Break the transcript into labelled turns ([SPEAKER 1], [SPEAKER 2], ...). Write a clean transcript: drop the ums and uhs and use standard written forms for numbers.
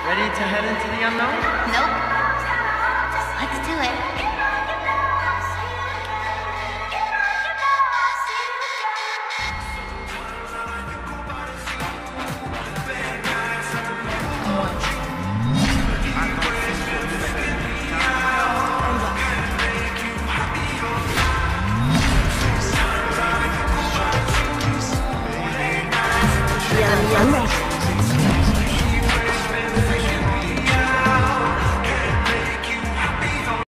[SPEAKER 1] Ready to head into the unknown?
[SPEAKER 2] Nope. Let's do it.
[SPEAKER 3] I'm ready.